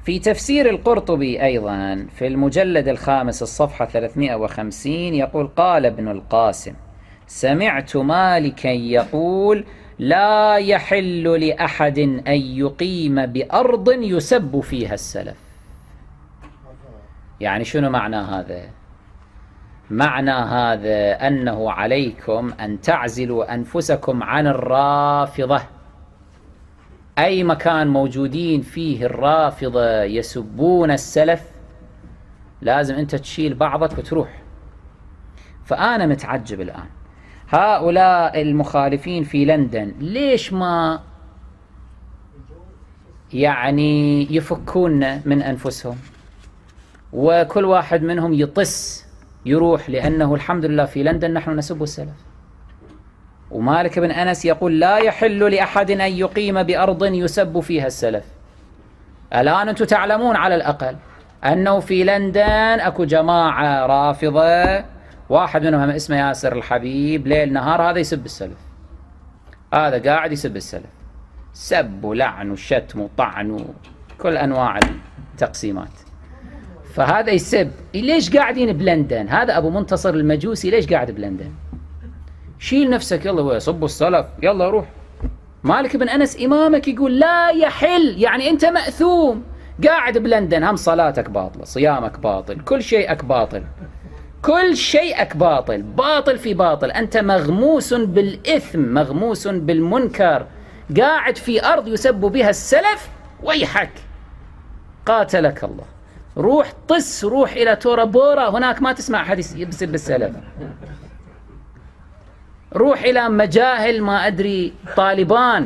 في تفسير القرطبي أيضا في المجلد الخامس الصفحة 350 يقول: قال ابن القاسم: سمعت مالكا يقول: لا يحل لأحد أن يقيم بأرض يسب فيها السلف. يعني شنو معنى هذا؟ معنى هذا أنه عليكم أن تعزلوا أنفسكم عن الرافضة. أي مكان موجودين فيه الرافضة يسبون السلف لازم أنت تشيل بعضك وتروح. فأنا متعجب الآن، هؤلاء المخالفين في لندن ليش ما يعني يفكون من أنفسهم وكل واحد منهم يطس يروح؟ لأنه الحمد لله في لندن نحن نسب السلف. ومالك بن أنس يقول: لا يحل لأحد أن يقيم بأرض يسب فيها السلف. الآن أنتم تعلمون على الأقل أنه في لندن أكو جماعة رافضة، واحد منهم اسمه ياسر الحبيب، ليل نهار هذا يسب السلف، هذا قاعد يسب السلف، سب ولعن وشتم وطعن وكل أنواع التقسيمات. فهذا يسب. ليش قاعدين بلندن؟ هذا أبو منتصر المجوسي ليش قاعد بلندن؟ شيل نفسك يلا وصبوا السلف، يلا روح. مالك بن أنس إمامك يقول لا يحل، يعني أنت مأثوم قاعد بلندن، هم صلاتك باطلة، صيامك باطل، كل شيئك باطل، كل شيئك باطل، باطل في باطل، أنت مغموس بالإثم، مغموس بالمنكر، قاعد في أرض يسب بها السلف، ويحك قاتلك الله. روح طس، روح إلى تورا بورا، هناك ما تسمع أحد يسب السلف. روح إلى مجاهل ما أدري طالبان،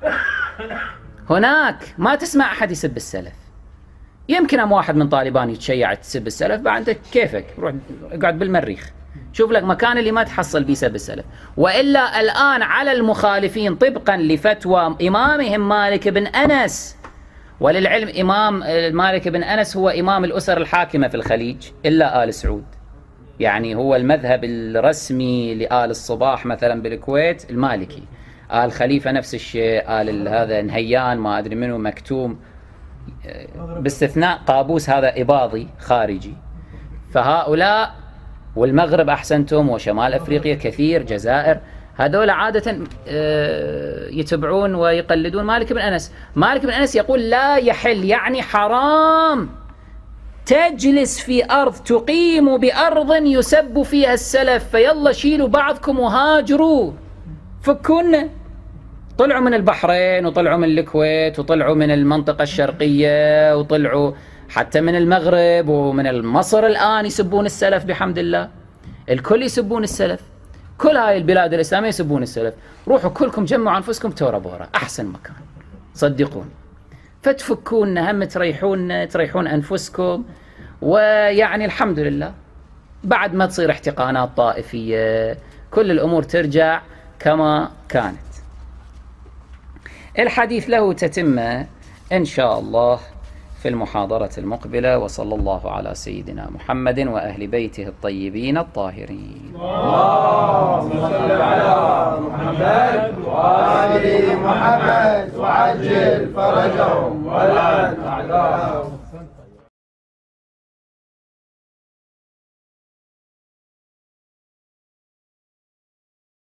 هناك ما تسمع أحد يسب السلف. يمكن أم واحد من طالبان يتشيع تسب السلف، بعد كيفك روح اقعد بالمريخ، شوف لك مكان اللي ما تحصل بيه سب السلف. وإلا الآن على المخالفين طبقا لفتوى إمامهم مالك بن أنس، وللعلم إمام مالك بن أنس هو إمام الأسر الحاكمة في الخليج إلا آل سعود، يعني هو المذهب الرسمي لآل الصباح مثلا بالكويت المالكي، آل خليفة نفس الشيء، آل هذا نهيان ما أدري منه مكتوم، باستثناء قابوس هذا إباضي خارجي. فهؤلاء والمغرب أحسنتم، وشمال أفريقيا كثير، جزائر، هذول عادة يتبعون ويقلدون مالك بن أنس. مالك بن أنس يقول لا يحل، يعني حرام تجلس في أرض تقيم بأرض يسب فيها السلف، فيلا شيلوا بعضكم وهاجروا، فكونا. طلعوا من البحرين وطلعوا من الكويت وطلعوا من المنطقة الشرقية وطلعوا حتى من المغرب ومن مصر، الآن يسبون السلف بحمد الله، الكل يسبون السلف، كل هاي البلاد الإسلامية يسبون السلف. روحوا كلكم جمعوا أنفسكم تورا بورا، أحسن مكان صدقون، فتفكون هم تريحون أنفسكم. ويعني الحمد لله بعد ما تصير احتقانات طائفية كل الأمور ترجع كما كانت. الحديث له تتمة إن شاء الله في المحاضرة المقبلة، وصلى الله على سيدنا محمد وأهل بيته الطيبين الطاهرين. اللهم صل على محمد وآل محمد وعجل فرجهم والعن أعداءهم.